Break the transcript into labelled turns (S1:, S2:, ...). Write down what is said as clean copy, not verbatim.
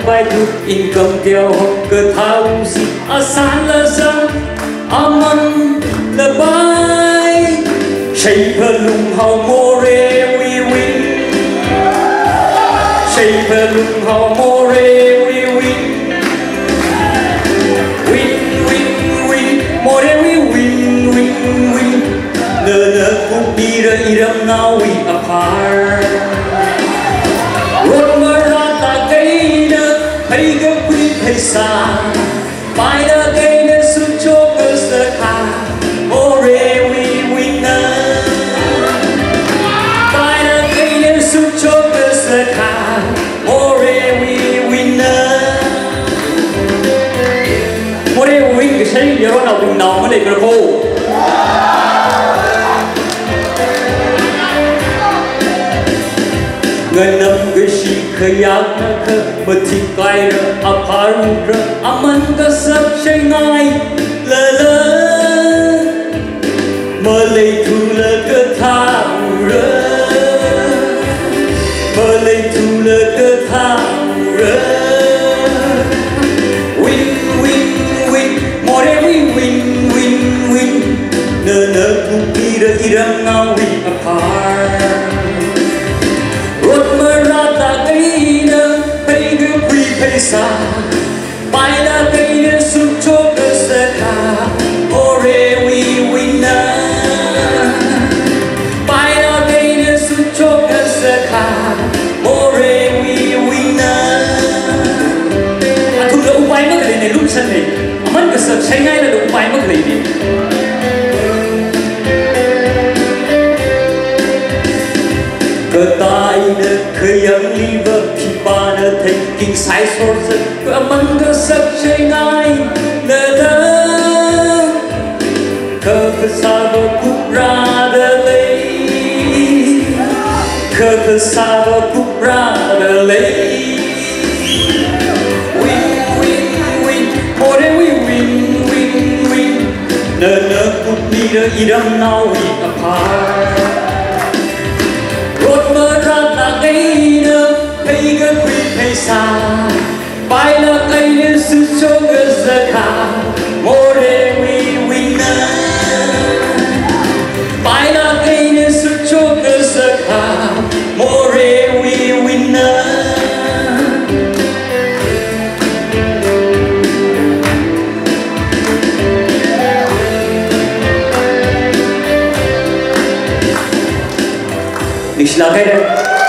S1: vai thu in cầm kêu cơ thao si san la sang aman la bai say phơ lung hao more we win say phơ lung hao more we win win win win more we win win win the could be the iram now we apart rốt mơ ra ta cây nơ hay gấp quý hay xa bài nơ cây nơ xuống chỗ cơ sở khá more we winner bài nơ cây nơ xuống chỗ cơ sở khá more we winner more we win cái xây giờ nào cùng nào mới để cơ vô người nằm người si khơi áo na khơi mà thịt cay rồi áp phá rồi aman ta sắp say ngay lơ lơ mơ lấy thu lơ cơ thao rồi mơ lấy thu lơ cơ thao rồi win win win more we win win win nơ nơ cũng đi rồi đi ra nào we apart sa bài đã cây nên xuống chỗ cơ sở khá more we winner bài đã cây nên xuống chỗ cơ sở khá more we winner thu đỡ bài mất cái này lúc sân này mất cái sợ say ngay là đúng bài mất cái này cơ tai nè khơi ấm ly vợ thì ba nè thấy kinh sai số giật cơ măng cơ sắp chơi ngay nè đỡ cơ cơ xa vợ cúp ra đỡ lấy cơ cơ xa vợ cúp ra đỡ lấy win win win more we win win win nè nè cúp đi đỡ idam now we apart rốt mơ ra ta cây nơ hay gấp quý hay xa bài nơ cây nơ sự cho cơ sở khá more we winner bài nơ cây nơ sự cho cơ sở khá more we winner đi là cái đấy